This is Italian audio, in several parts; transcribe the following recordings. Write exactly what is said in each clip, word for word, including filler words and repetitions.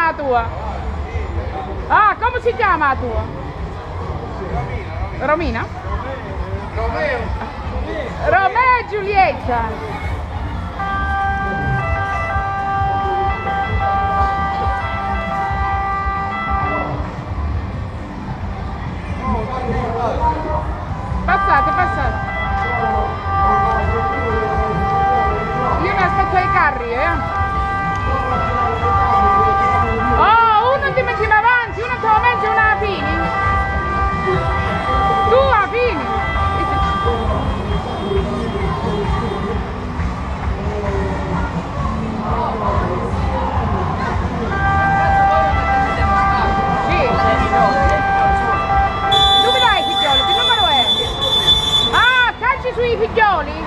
la tua? Ah, come si chiama la tua? Romina? Romeo. Romeo e Giulietta. Passate, passate. Io mi aspetto ai carri, eh. Oh, uno ti metti avanti, uno te lo metti e una fini. Tu a fini. Sui figlioli,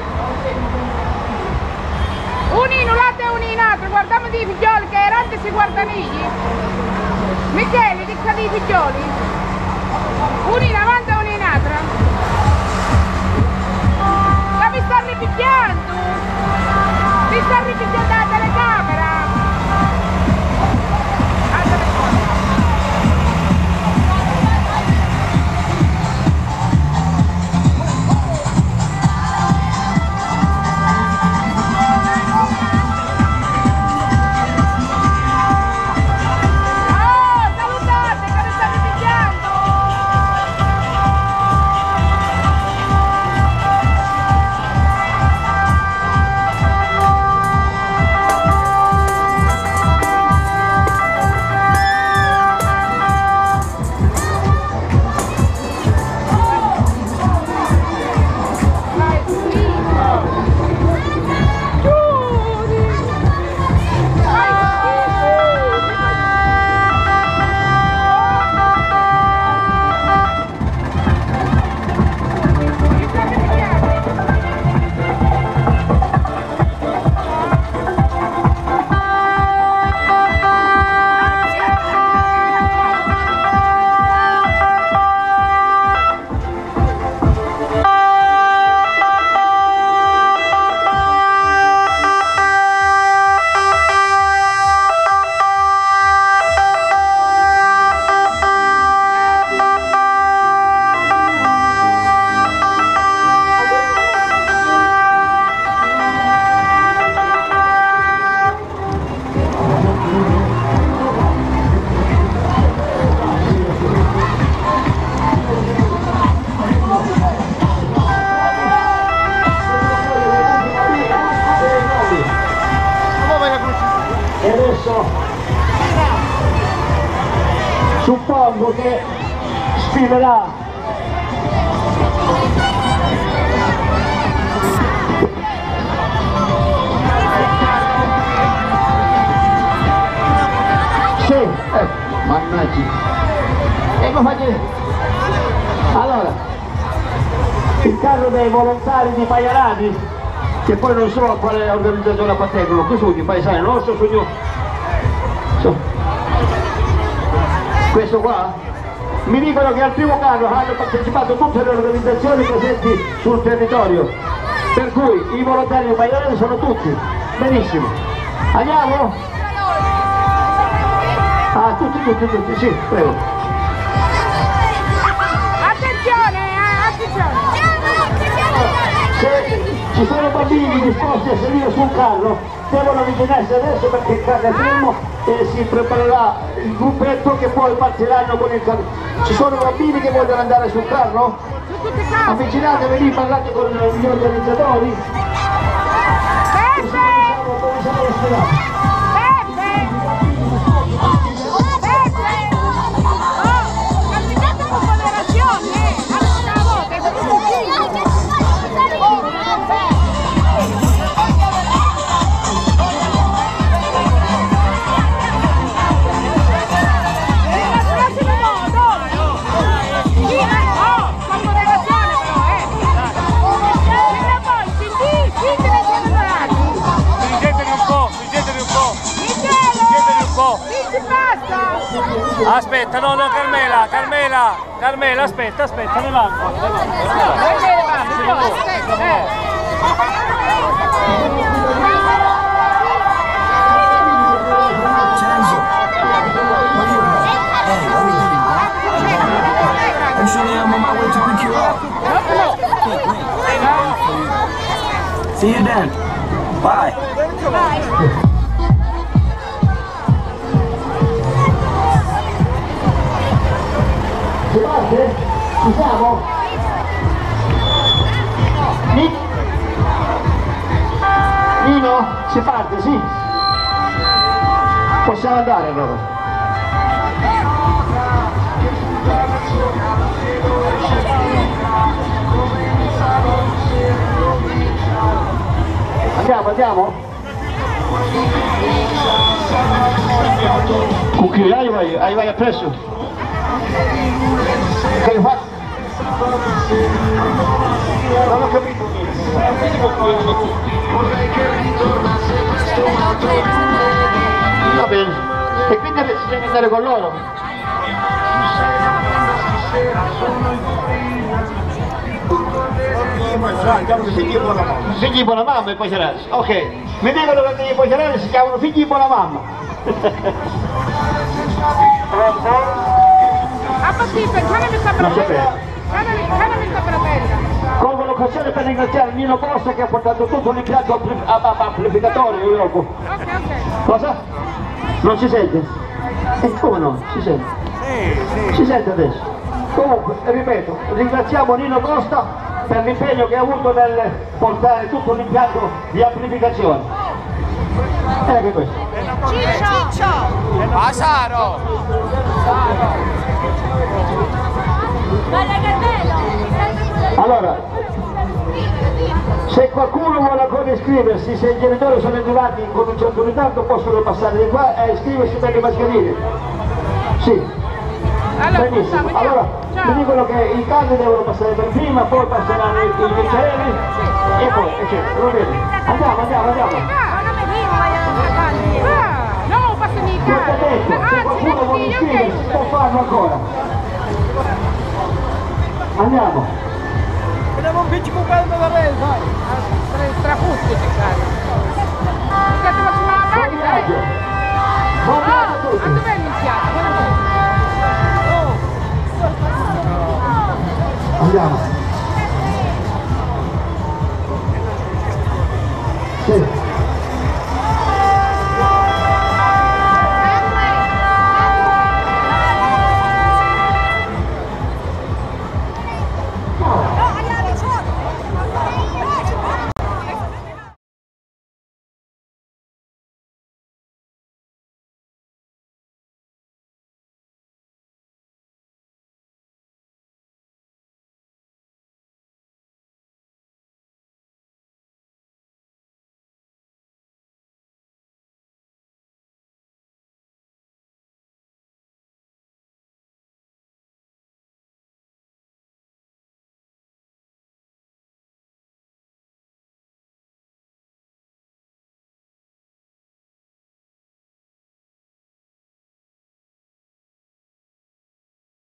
uno in un lato e uno in altro, guardiamo dei figlioli che erano si guardano gli. Michele, dica dei figlioli, uno in avanti e uno in altro. Ma mi sta ripigliando, mi sta ripigliando la telecamera. Suppongo che sfiderà sì, eh, mannaggia e come fate? Allora il carro dei volontari di Maialani, che poi non so a quale organizzazione appartengono, qui sono i paesani nostri, sono so. Questo qua? Mi dicono che al primo carro hanno partecipato tutte le organizzazioni presenti sul territorio, per cui i volontari di Maialani sono tutti. Benissimo. Andiamo? Ah, tutti, tutti, tutti, sì, prego. Attenzione, eh, attenzione. Se ci sono bambini disposti a salire sul carro, devono avvicinarsi adesso perché il carro è fermo e si preparerà il gruppetto che poi partiranno con il carro. Ci sono bambini che vogliono andare sul carro? Avvicinatevi lì, parlate con gli organizzatori. Peppe! Come siamo la strada? Aspetta, no, no, Carmela, Carmela, Carmela, aspetta, aspetta, ne va. Shirley, I'm on my way to pick you up. See you then. Bye. Si parte? Ci siamo? Ni- Nino? Si parte, sì? Possiamo andare allora? Andiamo, andiamo? Cucchiaio, aí vai, aí vai appresso. Che hai fatto? Non ho capito niente. Va bene. E quindi si deve andare con loro? Figli di buona mamma e poi c'era. Ok, mi dicono che i pocerelli si chiamano figli di buona mamma. Ah, possibile, che mi sta Non sapevo. Che mi sta prendendo? Colgo l'occasione per ringraziare Nino Bossa che ha portato tutto l'impianto amplificatore in Europa. Ok, ok. Cosa? Non si sente? E come no? Si sente? Sì, sì. Si sente adesso. Comunque, ripeto, ringraziamo Nino Costa per l'impegno che ha avuto nel portare tutto l'impianto di amplificazione. E anche questo. Ciccio! Pasaro! Guarda che bello! Allora, se qualcuno vuole ancora iscriversi, se i genitori sono arrivati con un certo ritardo possono passare di qua e iscriversi per le mascherine. Sì. Allora, Benissimo, vediamo. allora Ciao. mi dicono che i caldi devono passare per prima, poi passeranno i i vincerelli e poi eccetera, va bene. Andiamo, andiamo, andiamo. Ah, Non mi dico, voglio ah, no, passa di Come ho detto, se Ah, qualcuno vuole sì, iscriversi ok. può farlo ancora. Andiamo. Vediamo un pizzico caldo da me, sai. Strafusto, se cade. Perché ti faccio una Buon macchina, viaggio. eh? Buon viaggio a Ah, tutti. dove è iniziato? Andiamo.